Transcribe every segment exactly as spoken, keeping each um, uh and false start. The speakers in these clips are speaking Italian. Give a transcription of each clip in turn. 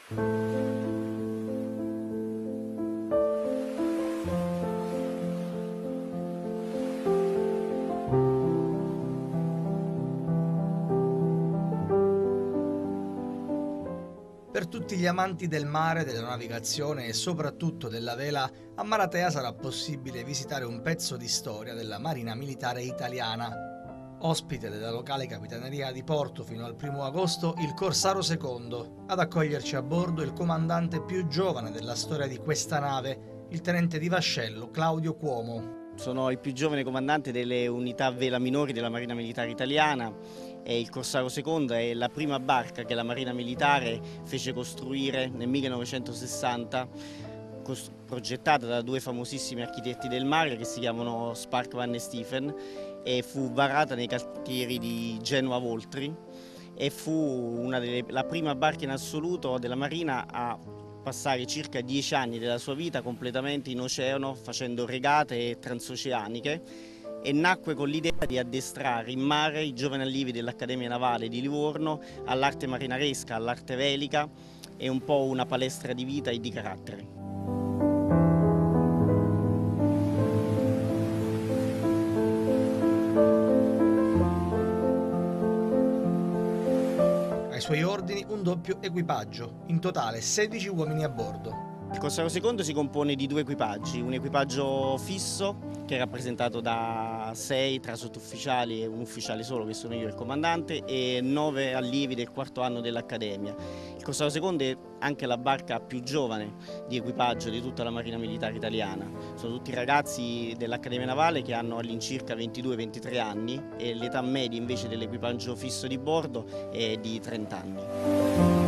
Per tutti gli amanti del mare, della navigazione e soprattutto della vela, a Maratea sarà possibile visitare un pezzo di storia della Marina Militare Italiana. Ospite della locale Capitaneria di Porto fino al primo agosto, il Corsaro secondo. Ad accoglierci a bordo il comandante più giovane della storia di questa nave, il tenente di vascello Claudio Cuomo. Sono il più giovane comandante delle unità vela minori della Marina Militare Italiana e il Corsaro secondo è la prima barca che la Marina Militare fece costruire nel millenovecentosessanta, progettata da due famosissimi architetti del mare che si chiamano Spark Van e Stephen, e fu varata nei cantieri di Genova Voltri e fu una delle, la prima barca in assoluto della Marina a passare circa dieci anni della sua vita completamente in oceano facendo regate transoceaniche, e nacque con l'idea di addestrare in mare i giovani allievi dell'Accademia Navale di Livorno all'arte marinaresca, all'arte velica e un po' una palestra di vita e di carattere. Ai suoi ordini un doppio equipaggio, in totale sedici uomini a bordo. Il Corsaro secondo si compone di due equipaggi, un equipaggio fisso che è rappresentato da sei tra sottufficiali e un ufficiale solo, che sono io e il comandante, e nove allievi del quarto anno dell'Accademia. Il Corsaro secondo è anche la barca più giovane di equipaggio di tutta la Marina Militare Italiana. Sono tutti ragazzi dell'Accademia Navale che hanno all'incirca ventidue ventitré anni e l'età media invece dell'equipaggio fisso di bordo è di trenta anni.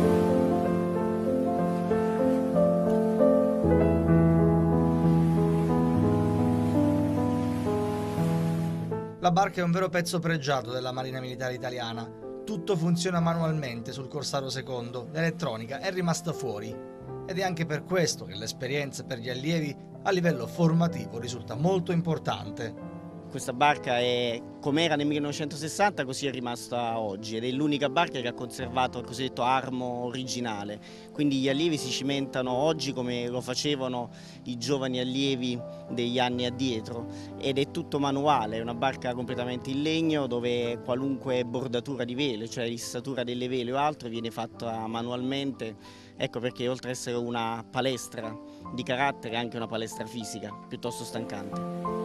La barca è un vero pezzo pregiato della Marina Militare Italiana. Tutto funziona manualmente sul Corsaro secondo, l'elettronica è rimasta fuori. Ed è anche per questo che l'esperienza per gli allievi a livello formativo risulta molto importante. Questa barca è come era nel millenovecentosessanta, così è rimasta oggi, ed è l'unica barca che ha conservato il cosiddetto armo originale. Quindi gli allievi si cimentano oggi come lo facevano i giovani allievi degli anni addietro, ed è tutto manuale, è una barca completamente in legno dove qualunque bordatura di vele, cioè lissatura delle vele o altro, viene fatta manualmente. Ecco perché oltre ad essere una palestra di carattere è anche una palestra fisica piuttosto stancante.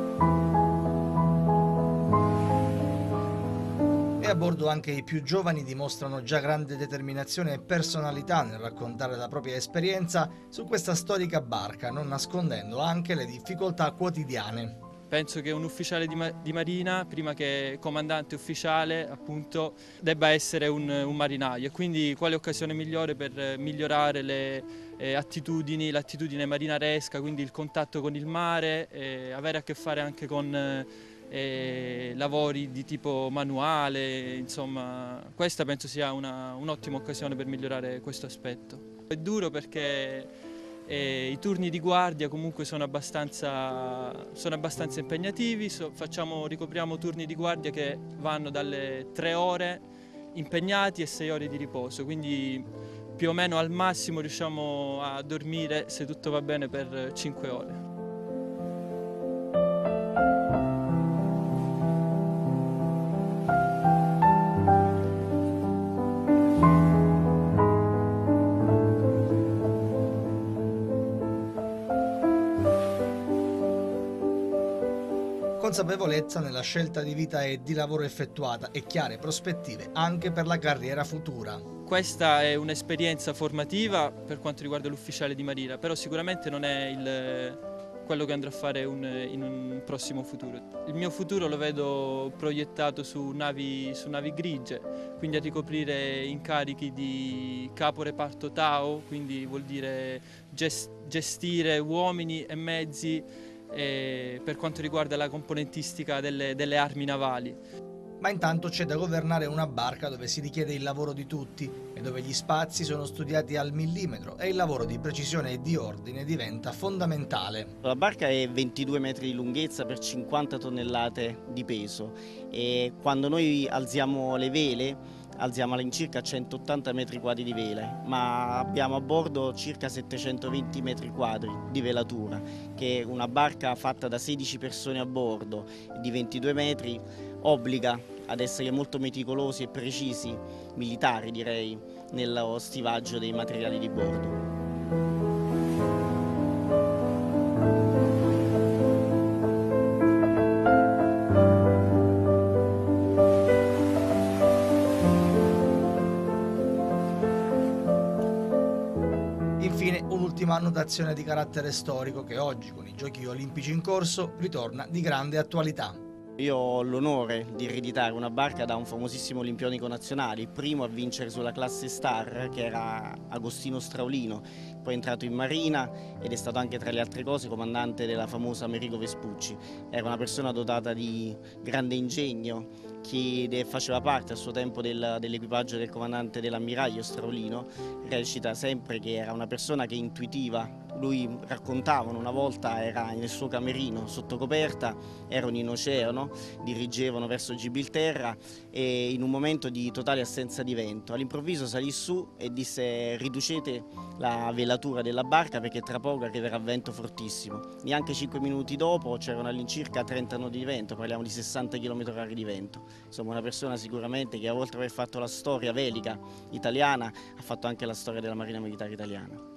E a bordo anche i più giovani dimostrano già grande determinazione e personalità nel raccontare la propria esperienza su questa storica barca, non nascondendo anche le difficoltà quotidiane. Penso che un ufficiale di, ma di marina, prima che comandante ufficiale, appunto, debba essere un, un marinaio, e quindi quale occasione migliore per migliorare le eh, attitudini, l'attitudine marinaresca, quindi il contatto con il mare, e avere a che fare anche con eh, E lavori di tipo manuale, insomma questa penso sia un'ottima occasione per migliorare questo aspetto. È duro perché eh, i turni di guardia comunque sono abbastanza, sono abbastanza impegnativi, so, facciamo, ricopriamo turni di guardia che vanno dalle tre ore impegnati e sei ore di riposo, quindi più o meno al massimo riusciamo a dormire, se tutto va bene, per cinque ore. Consapevolezza nella scelta di vita e di lavoro effettuata e chiare prospettive anche per la carriera futura. Questa è un'esperienza formativa per quanto riguarda l'ufficiale di marina, però sicuramente non è il, quello che andrò a fare un, in un prossimo futuro. Il mio futuro lo vedo proiettato su navi, su navi grigie, quindi a ricoprire incarichi di capo reparto T A O, quindi vuol dire gestire uomini e mezzi E per quanto riguarda la componentistica delle, delle armi navali. Ma intanto c'è da governare una barca dove si richiede il lavoro di tutti e dove gli spazi sono studiati al millimetro e il lavoro di precisione e di ordine diventa fondamentale. La barca è ventidue metri di lunghezza per cinquanta tonnellate di peso, e quando noi alziamo le vele alziamo all'incirca centottanta metri quadri di vele, ma abbiamo a bordo circa settecentoventi metri quadri di velatura, che una barca fatta da sedici persone a bordo di ventidue metri obbliga ad essere molto meticolosi e precisi, militari direi, nello stivaggio dei materiali di bordo. Infine, un'ultima annotazione di carattere storico che oggi, con i Giochi Olimpici in corso, ritorna di grande attualità. Io ho l'onore di ereditare una barca da un famosissimo olimpionico nazionale, il primo a vincere sulla classe Star, che era Agostino Straulino, poi è entrato in marina ed è stato anche tra le altre cose comandante della famosa Amerigo Vespucci. Era una persona dotata di grande ingegno, che faceva parte a suo tempo del, dell'equipaggio del comandante dell'ammiraglio Straulino. Recita sempre che era una persona che intuitiva. Lui raccontava, una volta era nel suo camerino sotto coperta, erano in oceano, dirigevano verso Gibilterra e in un momento di totale assenza di vento all'improvviso salì su e disse: riducete la velatura della barca perché tra poco arriverà vento fortissimo. Neanche cinque minuti dopo c'erano all'incirca trenta nodi di vento, parliamo di sessanta chilometri orari di vento. Insomma, una persona sicuramente che oltre ad aver fatto la storia velica italiana ha fatto anche la storia della Marina Militare Italiana.